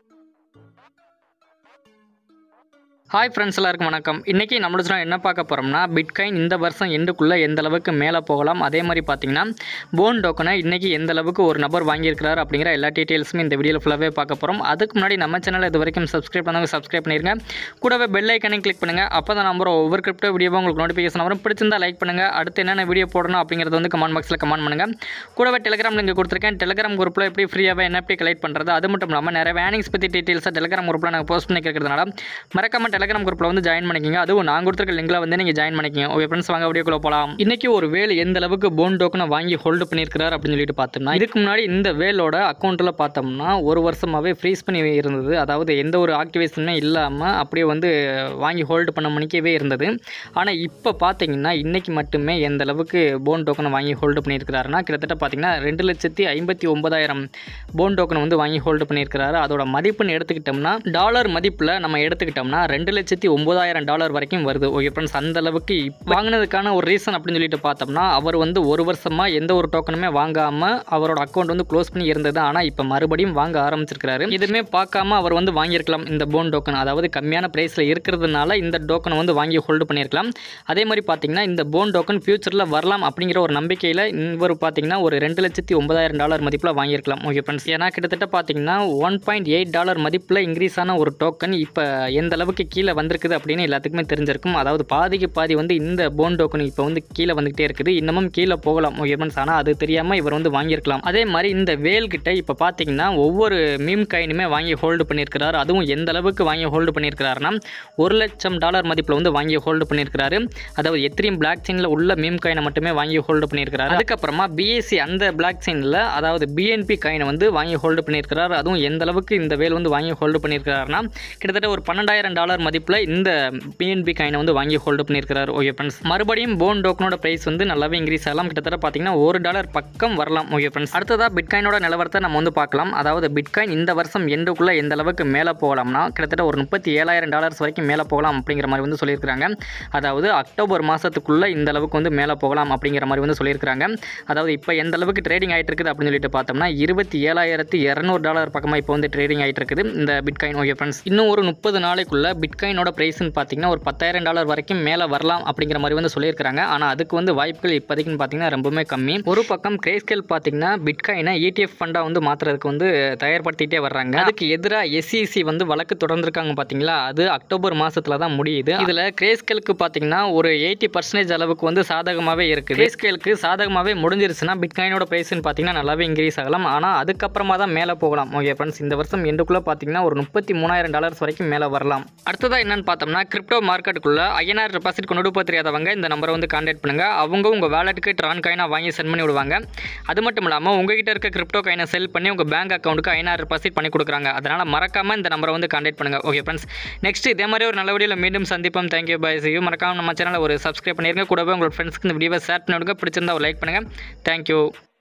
Hi friends எல்லாருக்கும் வணக்கம். இன்றைக்கி நம்மளோட என்ன பார்க்க போகிறோம்னா, பிட்காயின் இந்த வருஷம் எண்டுக்குள்ளே எந்த அளவுக்கு மேலே போகலாம், அதே மாதிரி பார்த்தீங்கன்னா போன் டோக்கனை இன்றைக்கி எந்த அளவுக்கு ஒரு நபர் வாங்கியிருக்கிறார் அப்படிங்கிற எல்லா டீட்டெயில்ஸுமே இந்த வீடியோவில் ஃபுல்லாகவே பார்க்க போகிறோம். அதுக்கு முன்னாடி நம்ம சேனலை இது வரைக்கும் சப்ஸ்கிரைப் பண்ணாங்க சப்ஸ்கிரைப் பண்ணிடுங்க. கூடவே பெல் ஐக்கனையும் கிளிக் பண்ணுங்கள். அப்போ தான் நம்பர் ஒவ்வொரு கிரிப்டோ வீடியோவும் உங்களுக்கு நோட்டிஃபிகேஷன் வரும். பிடிச்சிருந்தா லைக் பண்ணுங்கள். அடுத்து என்னென்ன வீடியோ போடணும் அப்படிங்கிறது வந்து கமெண்ட் பாக்ஸில் கமெண்ட் பண்ணுங்கள். கூடவே டெலிகிராம் லிங்க் கொடுத்துருக்கேன். டெலிகிராம் குரூப்பில் எப்படி ஃப்ரீயாகவே NFT கலெக்ட் பண்ணுறது, அது மட்டும் இல்லாமல் நிறைய வேர்னிங்ஸ் பற்றி டீட்டெயில்ஸாக டெலிகிராம் குரூப்பில் நாங்கள் போஸ்ட் பண்ணி கேட்கறதுனால மறக்காமல் டெலிகிராம் குரூப்பில் வந்து ஜாயின் பண்ணிக்கங்க. அதுவும் நான் கொடுத்துருக்க லிங்க்ல வந்து நீங்கள் ஜாயின் பண்ணிக்கங்க. ஓகே ஃப்ரெண்ட்ஸ், வாங்க வீடியோக்குள்ள போகலாம். இன்னைக்கு ஒரு வேல் எந்த அளவுக்கு போன் டோக்கனை வாங்கி ஹோல்டு பண்ணியிருக்கிறார் அப்படின்னு சொல்லிட்டு பார்த்தோம்னா, இதுக்கு முன்னாடி இந்த வேலோட அக்கௌண்ட்டில் பார்த்தோம்னா ஒரு வருஷமாகவே ஃப்ரீஸ் பண்ணி இருந்தது. அதாவது எந்த ஒரு ஆக்டிவேஷனுமே இல்லாமல் அப்படியே வந்து வாங்கி ஹோல்டு பண்ண மணிக்கவே இருந்தது. ஆனால் இப்போ பார்த்தீங்கன்னா இன்னைக்கு மட்டுமே எந்த அளவுக்கு போன் டோக்கனை வாங்கி ஹோல்டு பண்ணியிருக்கிறாருன்னா, கிட்டத்தட்ட பார்த்தீங்கன்னா 2,59,000 போன் டோக்கனை வந்து வாங்கி ஹோல்டு பண்ணியிருக்கிறாரு. அதோட மதிப்புன்னு எடுத்துக்கிட்டோம்னா டாலர் மதிப்பில் நம்ம எடுத்துக்கிட்டோம்னா $2,09,000 வரைக்கும் வருது. ஓகே ஃப்ரெண்ட்ஸ், அந்த அளவுக்கு வாங்கினதுக்கான ஒரு ரீசன் அப்படின்னு சொல்லிட்டு பார்த்தோம்னா, அவர் வந்து ஒரு வருஷமாக எந்த ஒரு டோக்கனுமே வாங்காமல் அவரோட அக்கௌண்ட் வந்து க்ளோஸ் பண்ணி இருந்தது. ஆனால் இப்போ மறுபடியும் வாங்க ஆரம்பிச்சிருக்கிறாரு. இதுவுமே பார்க்காம அவர் வந்து வாங்கியிருக்கலாம் இந்த போன் டோக்கன். அதாவது கம்மியான ப்ரைஸில் இருக்கிறதுனால இந்த டோக்கனை வந்து வாங்கி ஹோல்டு பண்ணியிருக்கலாம். அதே மாதிரி பார்த்தீங்கன்னா இந்த போன் டோக்கன் ஃபியூச்சரில் வரலாம் அப்படிங்கிற ஒரு நம்பிக்கையில் இவர் பார்த்தீங்கன்னா ஒரு $2,09,000 மதிப்பில் வாங்கியிருக்கலாம். ஓகே ஃப்ரெண்ட்ஸ், ஏன்னா கிட்டத்தட்ட பார்த்தீங்கன்னா $1.8 மதிப்பில் இன்க்ரீஸ் ஆன ஒரு டோக்கன் இப்போ எந்த அளவுக்கு கீழே வந்திருக்குது அப்படின்னு எல்லாத்துக்குமே தெரிஞ்சிருக்கும். அதாவது பாதிக்கு பாதி வந்து இந்த போன் டோக்கன் இப்போ வந்து கீழே வந்துகிட்டே இருக்குது. இன்னமும் கீழே போகலாம். ஓகே ஃப்ரெண்ட்ஸ், ஆனால் அது தெரியாமல் இவர் வந்து வாங்கியிருக்கலாம். அதே மாதிரி இந்த வேல்கிட்ட இப்போ பார்த்தீங்கன்னா ஒவ்வொரு மீம் காயினுமே வாங்கி ஹோல்டு பண்ணியிருக்கிறார். அதுவும் எந்த அளவுக்கு வாங்கி ஹோல்டு பண்ணியிருக்கிறாருன்னா $1,00,000 மதிப்பில் வந்து வாங்கி ஹோல்டு பண்ணியிருக்கிறாரு. அதாவது எத்திரியம் பிளாக் செயினில் உள்ள மீம் காயினை மட்டுமே வாங்கி ஹோல்டு பண்ணியிருக்கிறாரு. அதுக்கப்புறமா BAC அந்த பிளாக் செயினில் அதாவது BNB காயினை வந்து வாங்கி ஹோல்டு பண்ணியிருக்கிறார். அதுவும் எந்த அளவுக்கு இந்த வேல் வந்து வாங்கி ஹோல்டு பண்ணியிருக்கிறாருன்னா கிட்டத்தட்ட ஒரு $12,000 மதிப்பில் இந்த BNB காயினை வந்து வாங்கி ஹோல்டு பண்ணியிருக்கிறார். ஓகே ஃப்ரெண்ட்ஸ், மறுபடியும் போன் டோக்கனோட பிரைஸ் வந்து நல்லாவே இன்க்ரீஸ் ஆகலாம். கிட்டத்தட்ட பார்த்தீங்கன்னா $1 பக்கம் வரலாம். ஓகே ஃப்ரெண்ட்ஸ், அடுத்ததாக பிட்காயினோட நிலவரத்தை நம்ம வந்து பார்க்கலாம். அதாவது பிட்காயின் இந்த வருஷம் எண்டுக்குள்ளே எந்த அளவுக்கு மேலே போகலாம்னா கிட்டத்தட்ட ஒரு $37,000 வரைக்கும் மேலே போகலாம் அப்படிங்கிற மாதிரி வந்து சொல்லியிருக்கிறாங்க. அதாவது அக்டோபர் மாதத்துக்குள்ளே இந்த அளவுக்கு வந்து மேலே போகலாம் அப்படிங்கிற மாதிரி வந்து சொல்லியிருக்கிறாங்க. அதாவது இப்போ எந்த அளவுக்கு ட்ரேடிங் ஆகிட்டு இருக்குது அப்படின்னு சொல்லிட்டு பார்த்தோம்னா $27,200 பக்கமாக இப்போ வந்து ட்ரேடிங் ஆகிட்டு இருக்குது இந்த பிட்காயின். ஓகே ஃப்ரெண்ட்ஸ், இன்னும் ஒரு 30 நாளைக்குள்ள பிட்காயினோட பிரைஸ்ன்னு பார்த்தீங்கன்னா ஒரு $10,000 வரைக்கும் மேலே வரலாம் அப்படிங்கிற மாதிரி வந்து சொல்லியிருக்காங்க. ஆனால் அதுக்கு வந்து வாய்ப்புகள் இப்போதைக்குன்னு பார்த்தீங்கன்னா ரொம்பவுமே கம்மி. ஒரு பக்கம் கிரேஸ்கேல் பார்த்தீங்கன்னா பிட்காயினை ETF ஃபண்டாக வந்து மாற்றுறதுக்கு வந்து தயார்படுத்திகிட்டே வர்றாங்க. அதுக்கு எதிராக SEC வந்து வழக்கு தொடர்ந்துருக்காங்க பார்த்தீங்களா, அது அக்டோபர் மாதத்தில் தான் முடியுது. இதில் கிரேஸ்கேலுக்கு பார்த்தீங்கன்னா ஒரு 80% அளவுக்கு வந்து சாதகமாகவே இருக்குது. கிரேஸ்கேலுக்கு சாதகமாகவே முடிஞ்சிருச்சுன்னா பிட்காயினோட பிரைஸ்ன்னு பார்த்தீங்கன்னா நல்லாவே இன்க்ரீஸ் ஆகலாம். ஆனால் அதுக்கப்புறமா தான் மேலே போகலாம். ஓகே ஃப்ரெண்ட்ஸ், இந்த வருஷம் எண்டுக்குள்ளே பார்த்தீங்கன்னா ஒரு $33,000 வரைக்கும் மேலே வரலாம். அடுத்ததாக என்னன்னு பார்த்தோம்னா, கிரிப்டோ மார்க்கெட்டுக்குள்ள INR டெபாசிட் கொண்டு போக தெரியாதவங்க இந்த நம்பரை வந்து கான்டாக்ட் பண்ணுங்க. அவங்க உங்கள் வேலெட்டுக்கு ட்ரான் காயினாக வாங்கி சென்ட் பண்ணி விடுவாங்க. அது மட்டும் இல்லாமல் உங்ககிட்ட இருக்க கிரிப்டோ காயினை செல் பண்ணி உங்கள் பேங்க் அக்கௌண்ட்டுக்கு INR டெபாசிட் பண்ணி கொடுக்குறாங்க. அதனால் மறக்காமல் இந்த நம்பரை வந்து கான்டாக்ட் பண்ணுங்க. ஓகே ஃப்ரெண்ட்ஸ், நெக்ஸ்ட் இதே மாதிரி ஒரு நல்ல வீடியோவில் மீண்டும் சந்திப்போம். Thank you, bye, see you. மறக்காம நம்ம சேனலை ஒரு சப்ஸ்கிரைப் பண்ணிருங்க. கூடவே உங்களோட ஃப்ரெண்ட்ஸ்க்கு இந்த வீடியோவை ஷேர் பண்ணி விடுங்க. பிடிச்சிருந்தா ஒரு லைக் பண்ணுங்கள். தேங்க்யூ.